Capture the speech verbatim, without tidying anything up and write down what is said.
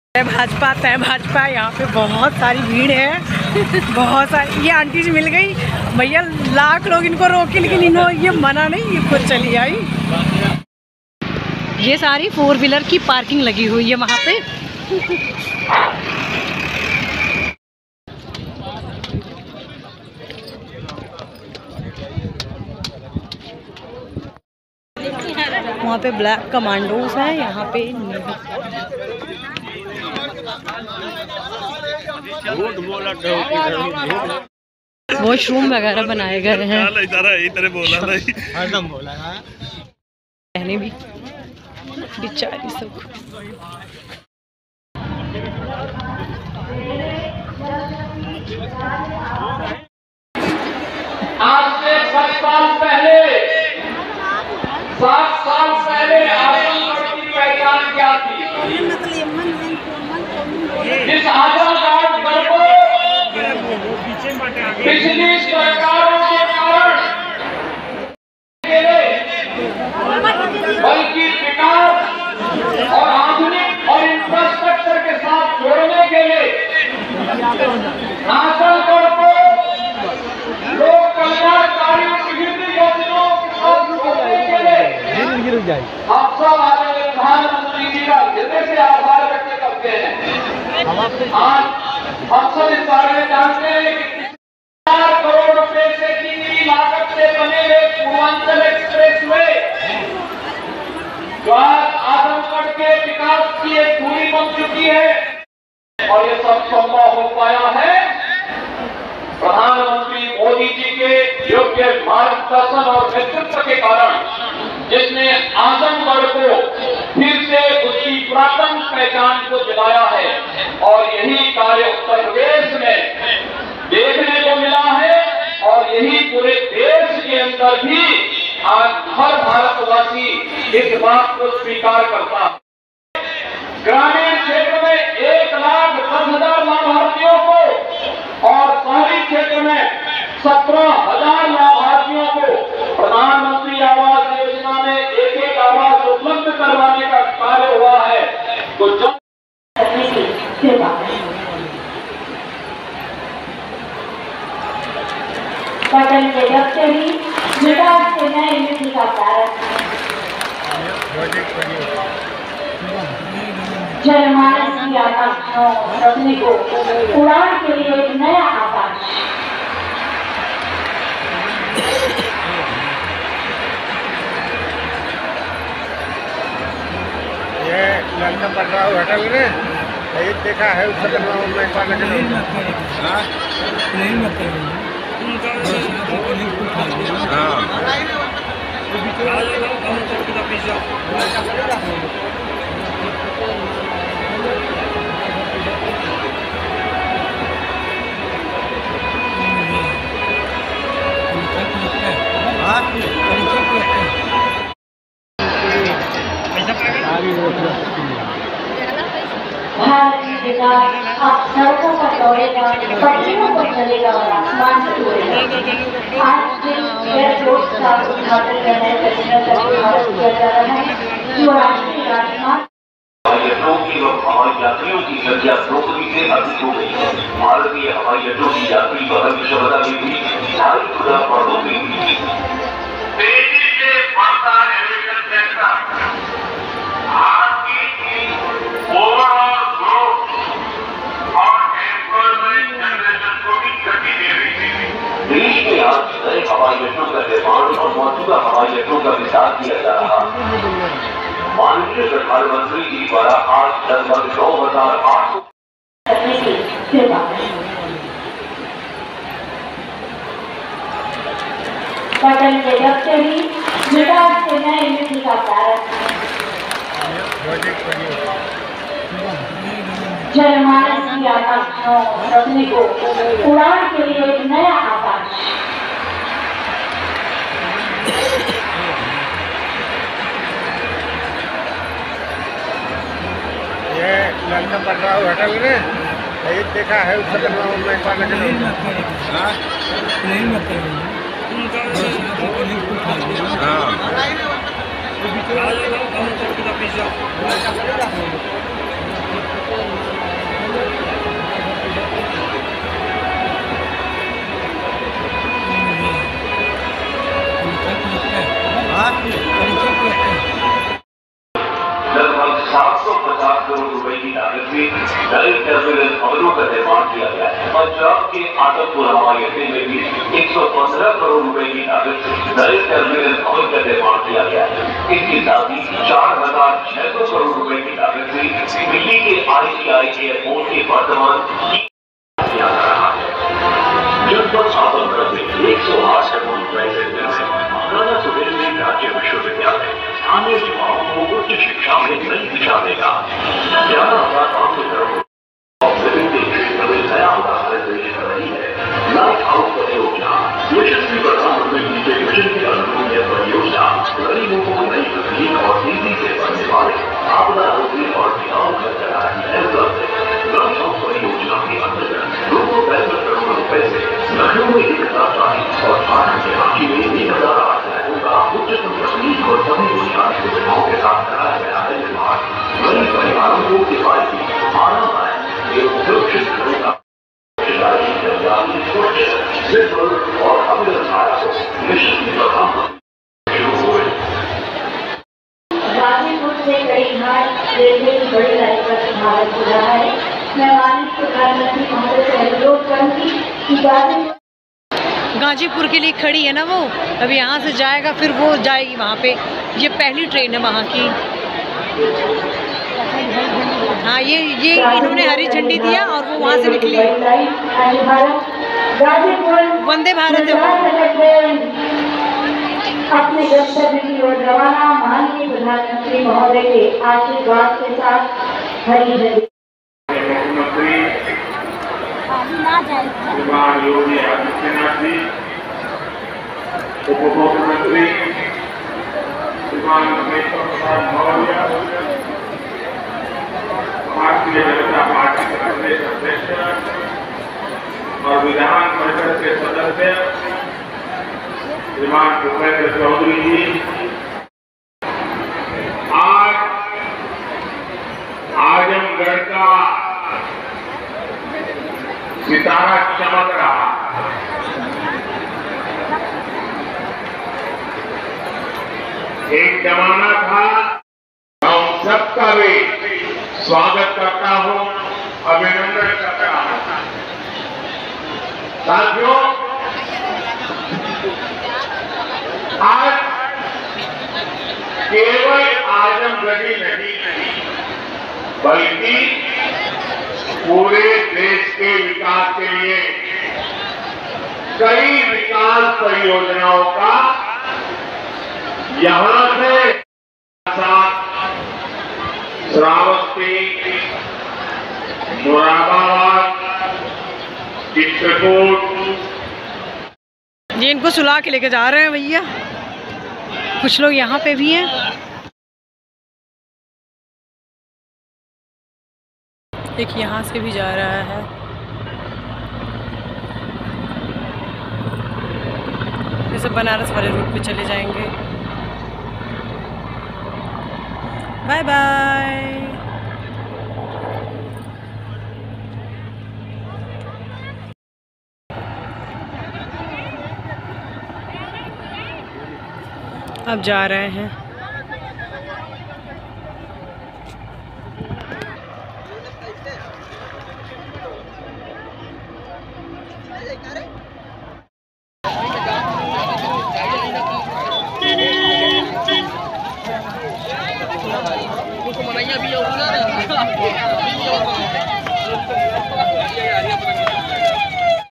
तय भाजपा तय भाजपा। यहाँ पे बहुत सारी भीड़ है, बहुत सारी। ये आंटी जी मिल गई, भैया लाख लोग इनको रोके लेकिन इन्होंने ये मना नहीं, ये खुद चली आई। ये सारी फोर व्हीलर की पार्किंग लगी हुई है वहाँ पे। वहाँ पे ब्लैक कमांडोज हैं, यहाँ पे वॉशरूम वगैरह बनाए गए हैं। कहने भी बेचारी सब। आज से सात साल पहले सात साल पहले आजमगढ़ की पहचान क्या थी? इस आजमगढ़ को पिछली सरकारों के कारण बल्कि विकास और आधुनिक और इंफ्रास्ट्रक्चर के साथ जोड़ने के लिए आजमगढ़ को लोक कल्याणकारी विभिन्न योजनाओं के साथ जोड़ने के लिए आप सब आदरणीय प्रधानमंत्री जी का हृदय से आभार व्यक्त करते हैं। आज हम सब इस बारे में जानते हैं कि चार करोड़ रुपए से की लागत से बने हुए पूर्वांचल एक्सप्रेस वे जो आज आजमगढ़ के विकास की एक धुरी बन चुकी है और ये सब संभव हो पाया है प्रधानमंत्री मोदी जी के योग्य मार्गदर्शन और नेतृत्व के कारण, जिसने आजमगढ़ को फिर से उसकी पुरातन पहचान को दिलाया है। और यही कार्य उत्तर प्रदेश में देखने को मिला है और यही पूरे देश के अंदर भी आज हर भारतवासी इस बात को स्वीकार करता है। ग्रामीण क्षेत्र में एक लाख दस हजार लाभार्थियों को और शहरी क्षेत्र में सत्रह हजार लाभार्थियों को प्रधानमंत्री आवास योजना में एक एक आवास उपलब्ध करवाने का कार्य हुआ है। तो जब पटन के जब से ही विकास के नए युग का कारण जनमानस की आकांक्षाओं सपने को उड़ान के लिए एक नया आकाश। ये लड़का पढ़ रहा हो होटल में ये देखा है उससे भारत की विकास अब सड़कों पर दौड़ेगा, पटरियों पर चलेगा और आसमान से उड़ेगा। आज जिस एयरपोर्ट का उद्घाटन करने का भारत किया जा रहा है, जो राष्ट्रीय राजमार्ग हवाई यात्रियों की संख्या दोगुनी से अधिक हो गई है। भारतीय हवाई अड्डों की यात्री वहन क्षमता में भी ढाई गुना बढ़ोतरी हुई है। तेजी से बढ़ता एविएशन सेक्टर आज की ओवरऑल ग्रोथ और एम्प्लॉयमेंट जनरेशन को भी गति दे रही है। देश में आज नए हवाई अड्डों का निर्माण और मौजूदा हवाई अड्डों का विस्तार किया जा रहा है। माननीय प्रधानमंत्री जी द्वारा आज लगभग नौ हजार आठ सौ पटन के जब से ही विकास के नए युग का कारण जनमानस की आकांक्षाओं सपने को उड़ान के लिए एक नया आकाश। ये लड़का पढ़ रहा हो होटल में ये देखा है उससे हाँ टर्मिनल भवनों का निर्माण किया गया है। पंजाब के आदमपुर हवाई अड्डे में भी एक सौ पंद्रह करोड़ रुपए की लागत से नए टर्मिनल भवन का निर्माण किया गया है। इसके साथ ही चार हजार छह सौ करोड़ रुपए की लागत से दिल्ली के आई सी आई एयरपोर्ट के वर्तमान किया जा रहा है। जनपद आजमगढ़ में एक सौ आठ करोड़ रुपए से महाराजा सुहेलदेव राज्य विश्वविद्यालय स्थानीय युवाओं को उच्च शिक्षा में नई दिशा देगा। ग्यारह हजार पाँच सौ करोड़ क्षेत्र में नया उदाहरण पेश कर रही है। लाइट हाउस परियोजना यशस्वी प्रधानमंत्री जी के मिशन के अनुरूप यह परियोजना गरीबों को नई तकनीक और तेजी से बढ़ने वाले आपदा रोधी और टिकाऊ घर बनाने में उपलब्ध है। लाइट हाउस परियोजना के अंतर्गत दो सौ पैंसठ करोड़ रुपए से लखनऊ में एक हजार चालीस और झारखंड के रांची में एक हजार आठ लाखों का उच्चतम तकनीक और सभी बुनियादी सुविधाओं के साथ कराया गया है निर्माण। गरीब परिवारों को किफायती आरामदायक एवं सुरक्षित घरों का और गाजीपुर से कई घाट रेलवे की बड़ी लाइन का शुभारंभ हो रहा है। मैं माननीय प्रधानमंत्री महोदय से अनुरोध करूंगी कि गाजीपुर गाजीपुर के लिए खड़ी है ना वो, अब यहाँ से जाएगा फिर वो जाएगी वहाँ पे। ये पहली ट्रेन है वहाँ की। हाँ, ये ये इन्होंने हरी झंडी दिया और वो वहाँ से निकली। वंदे भारत है। अपने गंतव्य की ओर रवाना माननीय प्रधानमंत्री महोदय के आशीर्वाद के साथ हरी झंडी। मुख्यमंत्री श्रीमान योगी आदित्यनाथ जी, उप मुख्यमंत्री श्रीमान रमेश्वर प्रसाद मौर्य, भारतीय जनता पार्टी के प्रदेश अध्यक्ष और विधान परिषद के सदस्य श्रीमान भूपेंद्र चौधरी जी, आज आजमगढ़ का सितारा चमक रहा। एक जमाना था, हम सबका भी स्वागत करता हूं, अभिनंदन करता हूं। साथियों, आज केवल आजमगढ़ी नहीं बल्कि पूरे देश के विकास के लिए कई विकास परियोजनाओं का यहां से श्रावस्ती, मुरादाबाद, चित्रकूट, ये इनको सुला के लेके जा रहे हैं भैया। कुछ लोग यहाँ पे भी हैं। एक यहाँ से भी जा रहा है। ये सब बनारस वाले रूट पे चले जाएंगे। Bye bye. अब जा रहे हैं। भी